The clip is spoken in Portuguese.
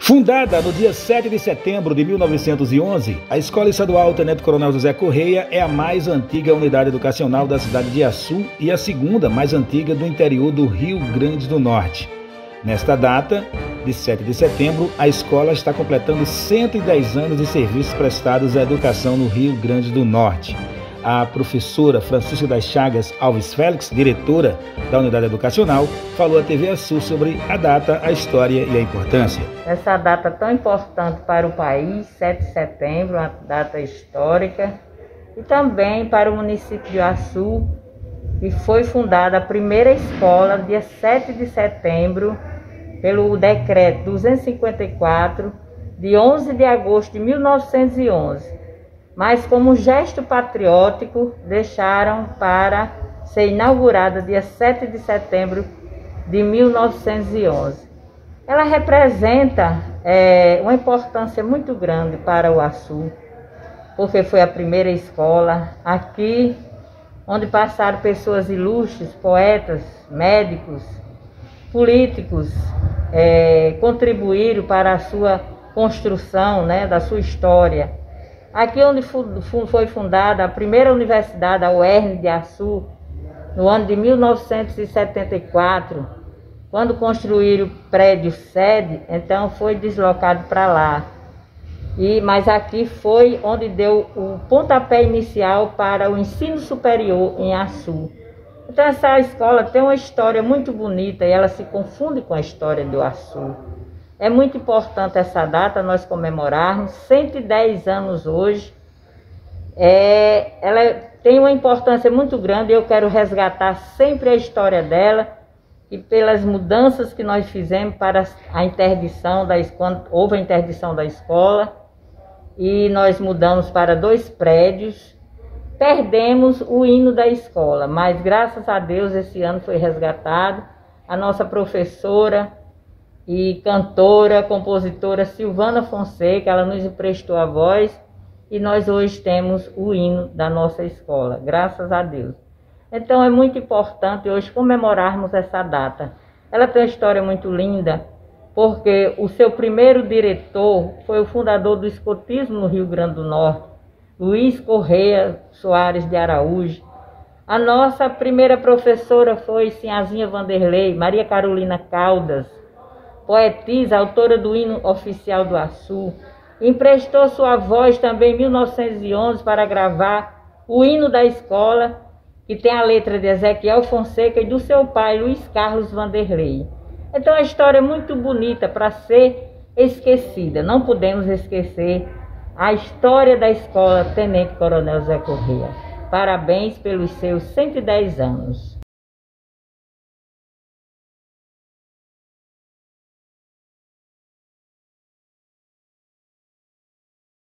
Fundada no dia 7 de setembro de 1911, a Escola Estadual Tenente Coronel José Correia é a mais antiga unidade educacional da cidade de Açu e a segunda mais antiga do interior do Rio Grande do Norte. Nesta data, de 7 de setembro, a escola está completando 110 anos de serviços prestados à educação no Rio Grande do Norte. A professora Francisca das Chagas Alves Félix, diretora da unidade educacional, falou à TV Açu sobre a data, a história e a importância. Essa data tão importante para o país, 7 de setembro, uma data histórica, e também para o município de Açu, que foi fundada a primeira escola, dia 7 de setembro, pelo decreto 254, de 11 de agosto de 1911. Mas como gesto patriótico, deixaram para ser inaugurada dia 7 de setembro de 1911. Ela representa uma importância muito grande para o Açu, porque foi a primeira escola aqui onde passaram pessoas ilustres, poetas, médicos, políticos, contribuíram para a sua construção, da sua história. Aqui onde foi fundada a primeira universidade, a UERN de Açu, no ano de 1974, quando construíram o prédio sede, então foi deslocado para lá. Mas aqui foi onde deu o pontapé inicial para o ensino superior em Açu. Então essa escola tem uma história muito bonita e ela se confunde com a história do Açu. É muito importante essa data, nós comemorarmos 110 anos hoje. Ela tem uma importância muito grande e eu quero resgatar sempre a história dela e pelas mudanças que nós fizemos para a interdição, quando houve a interdição da escola e nós mudamos para 2 prédios. Perdemos o hino da escola, mas graças a Deus esse ano foi resgatado. A nossa professora e cantora, compositora Silvana Fonseca, ela nos emprestou a voz e nós hoje temos o hino da nossa escola, graças a Deus. Então é muito importante hoje comemorarmos essa data. Ela tem uma história muito linda, porque o seu primeiro diretor foi o fundador do escotismo no Rio Grande do Norte, Luiz Correia Soares de Araújo. A nossa primeira professora foi Sinhazinha Vanderlei, Maria Carolina Caldas, poetisa, autora do hino oficial do Açu. Emprestou sua voz também em 1911 para gravar o hino da escola, que tem a letra de Ezequiel Fonseca e do seu pai, Luiz Carlos Vanderlei. Então a história é muito bonita para ser esquecida. Não podemos esquecer a história da escola Tenente Coronel José Correia. Parabéns pelos seus 110 anos.